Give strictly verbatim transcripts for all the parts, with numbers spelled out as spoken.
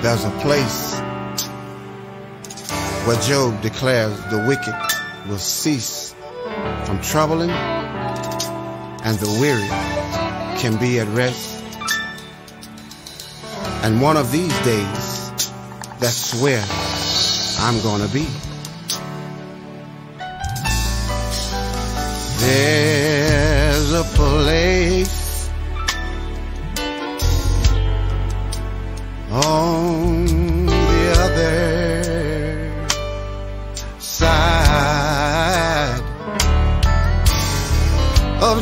There's a place where Job declares the wicked will cease from troubling and the weary can be at rest. And one of these days, that's where I'm gonna be. There's a place on the other side of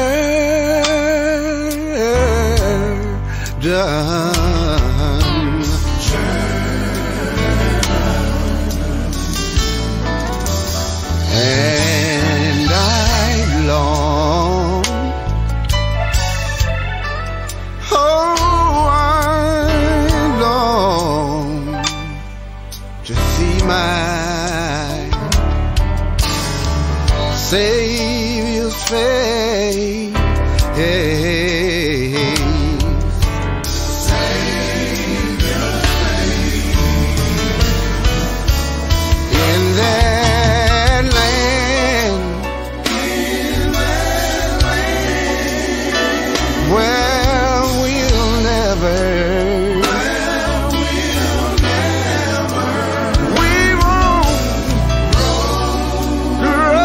Jordan. And I long, oh, I long to see my Savior's face. Savior's face. In that land, in that land, where we'll never, where we'll never, we won't grow.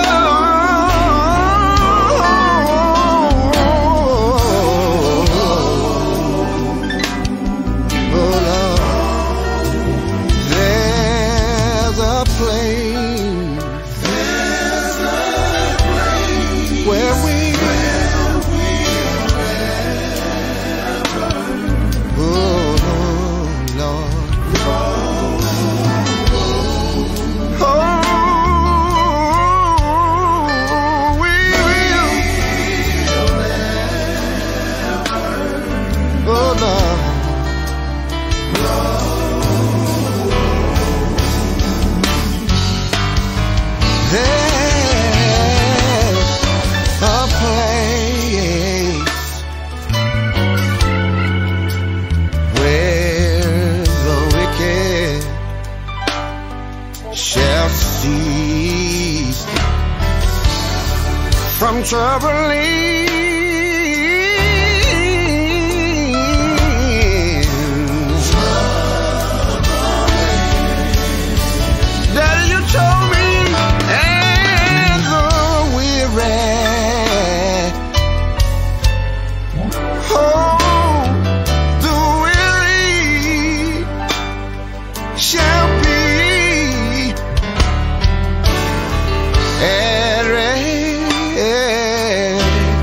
Oh Lord, there's a place, there's a place where we, where we'll never, oh Lord, oh, we will, oh Lord. There's a place where the wicked shall cease from troubling. Daddy, you told me, and the weary, oh, the weary shall be at rest.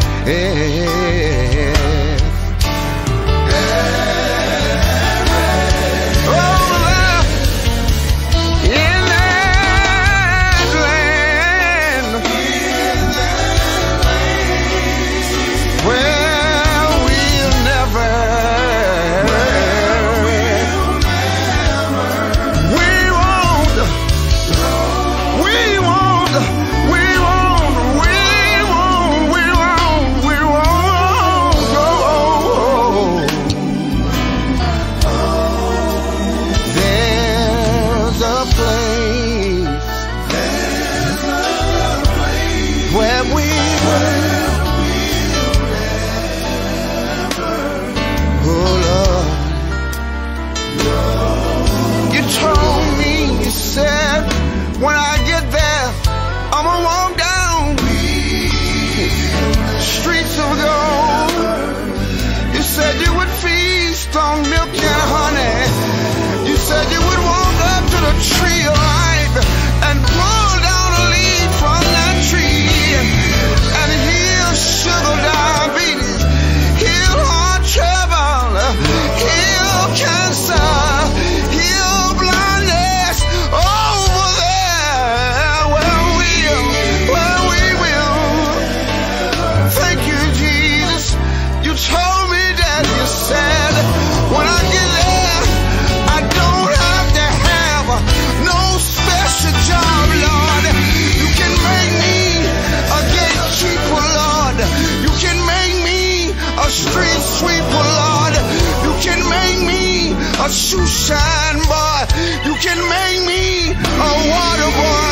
shoe shine, boy. You can make me a water boy.